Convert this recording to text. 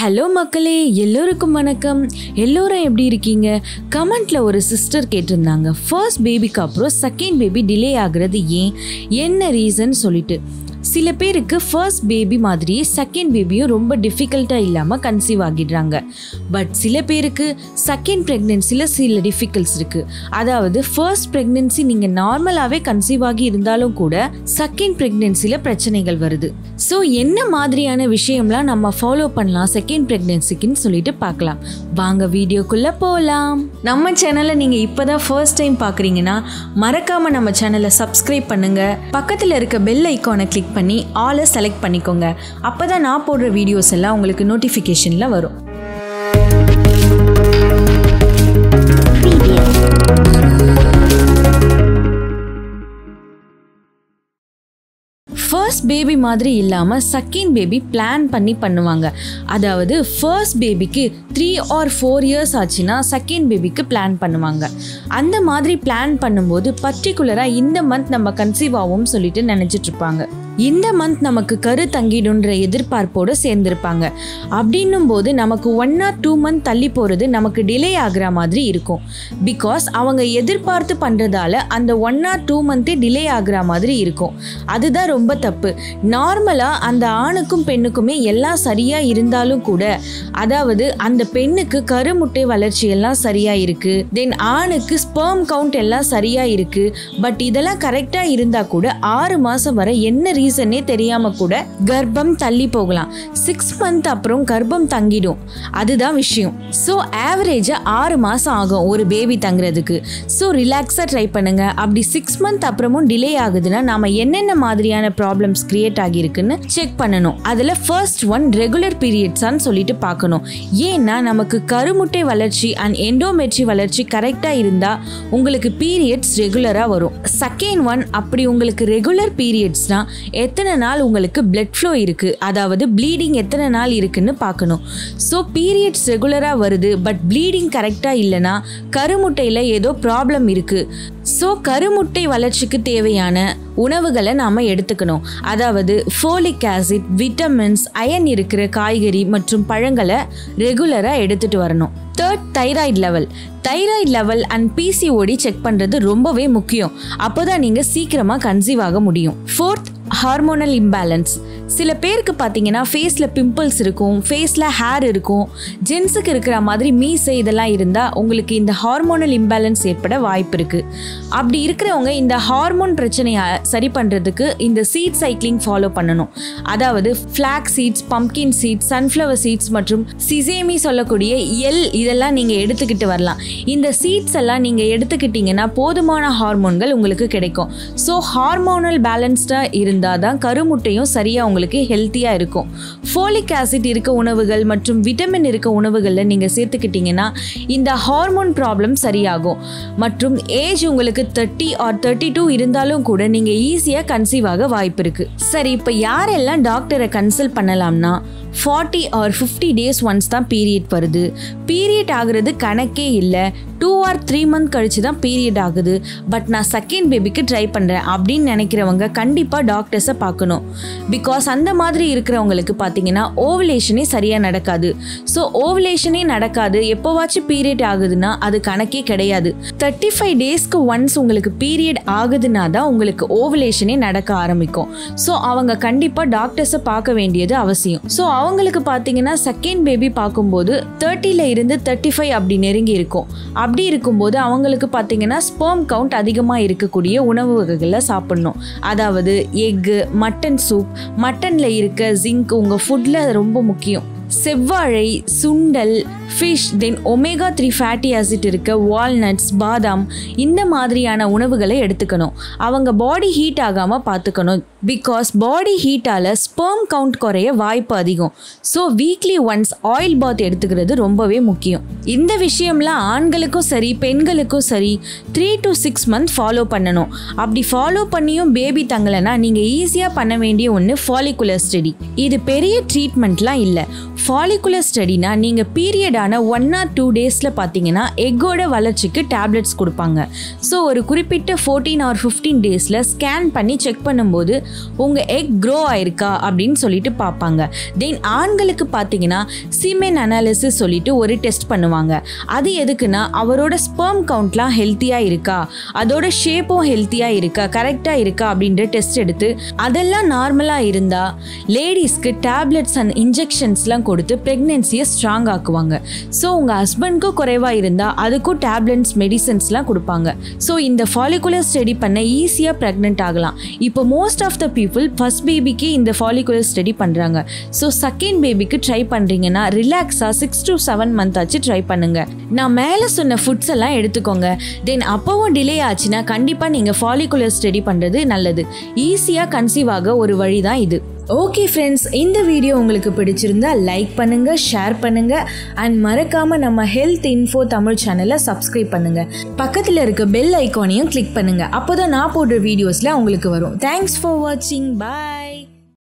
Hello மக்களே, எல்லோருக்கும் வணக்கம். எல்லோரும் எப்படி இருக்கீங்க? கமெண்ட்ல ஒரு சிஸ்டர் கேட்டிருந்தாங்க, ஃபர்ஸ்ட் பேபிக்கு அப்புறம் செகண்ட் பேபி டிலே ஆகுறது ஏன், என்ன ரீசன் சொல்லிட்டு. சில பேருக்கு ஃபர்ஸ்ட் பேபி மாதிரியே செகண்ட் பேபியும் ரொம்ப டிஃபிகல்ட்டாக இல்லாமல் கன்சீவ் ஆகிடுறாங்க. பட் சில பேருக்கு செகண்ட் ப்ரெக்னென்சியில் சில டிஃபிகல்ட்ஸ் இருக்குது. அதாவது ஃபர்ஸ்ட் ப்ரெக்னென்சி நீங்கள் நார்மலாகவே கன்சீவ் ஆகி இருந்தாலும் கூட செகண்ட் ப்ரெக்னென்சியில் பிரச்சனைகள் வருது. ஸோ என்ன மாதிரியான விஷயம்லாம் நம்ம ஃபாலோ பண்ணலாம் செகண்ட் ப்ரெக்னென்சிக்குன்னு சொல்லிட்டு பார்க்கலாம். வாங்க வீடியோக்குள்ளே போகலாம். நம்ம சேனலை நீங்கள் இப்போ தான் ஃபர்ஸ்ட் டைம் பார்க்குறீங்கன்னா மறக்காமல் நம்ம சேனலை சப்ஸ்கிரைப் பண்ணுங்கள். பக்கத்தில் இருக்க பெல் ஐக்கானை கிளிக் பண்ணி ஆலை செலக்ட் பண்ணிக்கோங்க. அப்பதான் நான் போடுற வீடியோஸ் எல்லாம் உங்களுக்கு நோட்டிஃபிகேஷன்ல வரும். ஃபர்ஸ்ட் பேபி மாதிரி இல்லாமல் செகண்ட் பேபி பிளான் பண்ணி பண்ணுவாங்க. அதாவது ஃபர்ஸ்ட் பேபிக்கு 3 or 4 years ஆச்சுன்னா செகண்ட் பேபிக்கு பிளான் பண்ணுவாங்க. அந்த மாதிரி பிளான் பண்ணும்போது பர்டிகுலராக இந்த மந்த் நம்ம கன்சீவ் ஆகும் சொல்லிட்டு நினச்சிட்டு இருப்பாங்க. இந்த மந்த் நமக்கு கரு தங்கிடுன்ற எதிர்பார்ப்போடு சேர்ந்திருப்பாங்க. அப்படின்னும் போது நமக்கு 1 or 2 month தள்ளி போகிறது நமக்கு டிலே ஆகிற மாதிரி இருக்கும். பிகாஸ் அவங்க எதிர்பார்த்து பண்ணுறதால அந்த 1 or 2 month டிலே ஆகிற மாதிரி இருக்கும். அதுதான் ரொம்ப தப்பு. நார்மலாக அந்த ஆணுக்கும் பெண்ணுக்குமே எல்லாம் சரியாக இருந்தாலும் கூட, அதாவது அந்த பெண்ணுக்கு கருமுட்டை வளர்ச்சி எல்லாம் சரியாக இருக்குது, தென் ஆணுக்கு ஸ்பெர்ம் கவுண்ட் எல்லாம் சரியாக இருக்குது. பட் இதெல்லாம் கரெக்டாக இருந்தால் கூட 6 மாதம் வரை என்ன ரீசனே தெரியாம கூட கர்ப்பம் தள்ளி போகலாம். 6 month அப்புறம் கர்ப்பம் தங்கிடும். அதுதான் விஷயம். ஸோ ஆவரேஜா 6 மாசம் ஆகும் ஒரு பேபி தங்குறதுக்கு. ஸோ ரிலாக்ஸா ட்ரை பண்ணுங்க. அப்படி 6 month அப்புறமும் டிலே ஆகுதுன்னா நாம என்னென்ன மாதிரியான ப்ராப்ளம்ஸ் கிரியேட் ஆகியிருக்குன்னு செக் பண்ணணும். அதுல ஃபர்ஸ்ட் ஒன் ரெகுலர் பீரியட்ஸான்னு சொல்லிட்டு பார்க்கணும். ஏன்னா நமக்கு கருமுட்டை வளர்ச்சி அண்ட் எண்டோமெட்ரி வளர்ச்சி கரெக்டா இருந்தா உங்களுக்கு பீரியட்ஸ் ரெகுலரா வரும். செகண்ட் ஒன், அப்படி உங்களுக்கு ரெகுலர் பீரியட்ஸ்னா எத்தனை நாள் உங்களுக்கு பிளட் ஃப்ளோ இருக்குது, அதாவது ப்ளீடிங் எத்தனை நாள் இருக்குன்னு பார்க்கணும். ஸோ பீரியட்ஸ் ரெகுலராக வருது பட் ப்ளீடிங் கரெக்டாக இல்லைன்னா கருமுட்டையில் ஏதோ ப்ராப்ளம் இருக்குது. ஸோ கருமுட்டை வளர்ச்சிக்கு தேவையான உணவுகளை நாம் எடுத்துக்கணும். அதாவது ஃபோலிக் ஆசிட், விட்டமின்ஸ், அயன் இருக்கிற காய்கறி மற்றும் பழங்களை ரெகுலராக எடுத்துகிட்டு வரணும். Third, thyroid level and PCOD check பண்ணுறது ரொம்பவே முக்கியம். அப்போ தான் நீங்கள் சீக்கிரமாக கன்சீவ் ஆக முடியும். Fourth, hormonal imbalance. சில பேருக்கு பார்த்தீங்கன்னா ஃபேஸில் பிம்பிள்ஸ் இருக்கும், ஃபேஸில் ஹேர் இருக்கும், ஜென்ஸுக்கு இருக்கிற மாதிரி மீசை இதெல்லாம் இருந்தால் உங்களுக்கு இந்த ஹார்மோனல் இம்பேலன்ஸ் ஏற்பட வாய்ப்பு இருக்குது. அப்படி இருக்கிறவங்க இந்த ஹார்மோன் பிரச்சனையை சரி பண்ணுறதுக்கு இந்த சீட் சைக்கிளிங் ஃபாலோ பண்ணணும். அதாவது flax seeds, pumpkin seeds, sunflower seeds மற்றும் சிசேமி சொல்லக்கூடிய இதெல்லாம் நீங்கள் எடுத்துக்கிட்டு வரலாம். இந்த சீட்ஸ் எல்லாம் நீங்கள் எடுத்துக்கிட்டீங்கன்னா போதுமான ஹார்மோன்கள் உங்களுக்கு கிடைக்கும். ஸோ ஹார்மோனல் பேலன்ஸ்டாக இருந்தால் தான் கருமுட்டையும் சரியாக உங்களுக்கு ஹெல்த்தியாக இருக்கும். ஃபோலிக் ஆசிட் இருக்க உணவுகள் மற்றும் விட்டமின் இருக்க உணவுகளில் நீங்கள் சேர்த்துக்கிட்டீங்கன்னா இந்த ஹார்மோன் ப்ராப்ளம் சரியாகும். மற்றும் ஏஜ் உங்களுக்கு 30 or 32 இருந்தாலும் கூட நீங்கள் ஈஸியாக கன்சீவ் ஆக வாய்ப்பு இருக்குது. சரி, இப்போ யாரெல்லாம் டாக்டரை கன்சல்ட் பண்ணலாம்னா 40 or 50 days ஒன்ஸ் தான் பீரியட் வருது. பீரியட் ஆகுறது கணக்கே இல்லை. 2 or 3 month கழிச்சு தான் பீரியட் ஆகுது. பட் நான் செகண்ட் பேபிக்கு ட்ரை பண்ணுறேன் அப்படின்னு நினைக்கிறவங்க கண்டிப்பாக டாக்டர்ஸை பார்க்கணும். பிகாஸ் அந்த மாதிரி இருக்கிறவங்களுக்கு பார்த்தீங்கன்னா ஓவலேஷனே சரியாக நடக்காது. ஸோ ஓவலேஷனே நடக்காது, எப்போவாச்சும் பீரியட் ஆகுதுன்னா அது கணக்கே கிடையாது. 35 daysக்கு ஒன்ஸ் உங்களுக்கு பீரியட் ஆகுதுன்னா தான் உங்களுக்கு ஓவலேஷனே நடக்க ஆரம்பிக்கும். ஸோ அவங்க கண்டிப்பாக டாக்டர்ஸை பார்க்க வேண்டியது அவசியம். ஸோ அவங்களுக்கு பார்த்தீங்கன்னா செகண்ட் பேபி பார்க்கும்போது 30ல இருந்து 35 அப்படி நெருங்கி இருக்கும். அப்படி இருக்கும்போது அவங்களுக்கு பார்த்தீங்கன்னா ஸ்பெர்ம் கவுண்ட் அதிகமாக இருக்கக்கூடிய உணவு வகைகளை சாப்பிடணும். அதாவது எக்கு, மட்டன் சூப், மட்டனில் இருக்க ஜிங்க் உங்கள் ஃபுட்டில் ரொம்ப முக்கியம். செவ்வாழை, சுண்டல், fish, then omega 3 fatty acid இருக்க வால்நட்ஸ், பாதாம், இந்த மாதிரியான உணவுகளை எடுத்துக்கணும். அவங்க பாடி ஹீட் ஆகாமல் பார்த்துக்கணும். பிகாஸ் பாடி ஹீட்டால் ஸ்பெர்ம் கவுண்ட் குறைய வாய்ப்பு அதிகம். So weekly once oil bath எடுத்துக்கிறது ரொம்பவே முக்கியம். இந்த விஷயம்லாம் ஆண்களுக்கும் சரி பெண்களுக்கும் சரி 3 to 6 months ஃபாலோ பண்ணணும். அப்படி ஃபாலோ பண்ணியும் பேபி தங்கலைன்னா நீங்கள் ஈஸியாக பண்ண வேண்டிய ஒன்று ஃபாலிகுலர் ஸ்டடி. இது பெரிய ட்ரீட்மெண்ட்லாம் இல்லை. ஃபாலிகுலர் ஸ்டடினா நீங்கள் பீரியட் ஆன 1 or 2 டேஸில் பார்த்தீங்கன்னா எக்கோட வளர்ச்சிக்கு டேப்லெட்ஸ் கொடுப்பாங்க. ஸோ ஒரு குறிப்பிட்ட 14 or 15 டேஸில் ஸ்கேன் பண்ணி செக் பண்ணும்போது உங்கள் எக் க்ரோ ஆயிருக்கா அப்படின்னு சொல்லிட்டு பார்ப்பாங்க. தென் ஆண்களுக்கு பார்த்தீங்கன்னா சீமென் அனாலிசிஸ் சொல்லிட்டு ஒரு டெஸ்ட் பண்ணுவாங்க. அது எதுக்குன்னா அவரோட ஸ்பெர்ம் கவுண்ட்லாம் ஹெல்த்தியாக இருக்கா, அதோட ஷேப்பும் ஹெல்த்தியாக இருக்கா, கரெக்டாக இருக்கா அப்படின்ற டெஸ்ட் எடுத்து அதெல்லாம் நார்மலாக இருந்தால் லேடிஸ்க்கு டேப்லெட்ஸ் அண்ட் இன்ஜெக்ஷன்ஸ்லாம் கொடுத்து ப்ரெக்னென்சியை ஸ்ட்ராங் ஆக்குவாங்க. ஸோ உங்கள் ஹஸ்பண்ட்க்கும் குறைவாக இருந்தால் அதுக்கும் டேப்லெட்ஸ் மெடிசன்ஸ்லாம் கொடுப்பாங்க. ஸோ இந்த ஃபாலிகுலர் ஸ்டடி பண்ண ஈஸியாக ப்ரெக்னென்ட் ஆகலாம். இப்போ most of the people first பேபிக்கு இந்த ஃபாலிகுலர் ஸ்டடி பண்ணுறாங்க. ஸோ செகண்ட் பேபிக்கு ட்ரை பண்ணுறீங்கன்னா ரிலாக்ஸாக 6 to 7 months ஆச்சு ட்ரை பண்ணுங்கள். நான் மேலே சொன்ன ஃபுட்ஸ் எல்லாம் எடுத்துக்கோங்க. தென் அப்போவும் டிலே ஆச்சுன்னா கண்டிப்பாக நீங்கள் ஃபாலிகுலர் ஸ்டடி பண்ணுறது நல்லது. ஈஸியாக கன்சீவ் ஆக ஒரு வழி தான் இது. ஓகே ஃப்ரெண்ட்ஸ், இந்த வீடியோ உங்களுக்கு பிடிச்சிருந்தா லைக் பண்ணுங்க, ஷேர் பண்ணுங்க அண்ட் மறக்காம நம்ம ஹெல்த் இன்ஃபோ தமிழ் சேனலை சப்ஸ்கிரைப் பண்ணுங்க. பக்கத்தில் இருக்க பெல் ஐக்கானையும் கிளிக் பண்ணுங்க. அப்போதான் நான் போடுற வீடியோஸ்ல உங்களுக்கு வரும். தேங்க்ஸ் ஃபார் வாட்சிங். பாய்.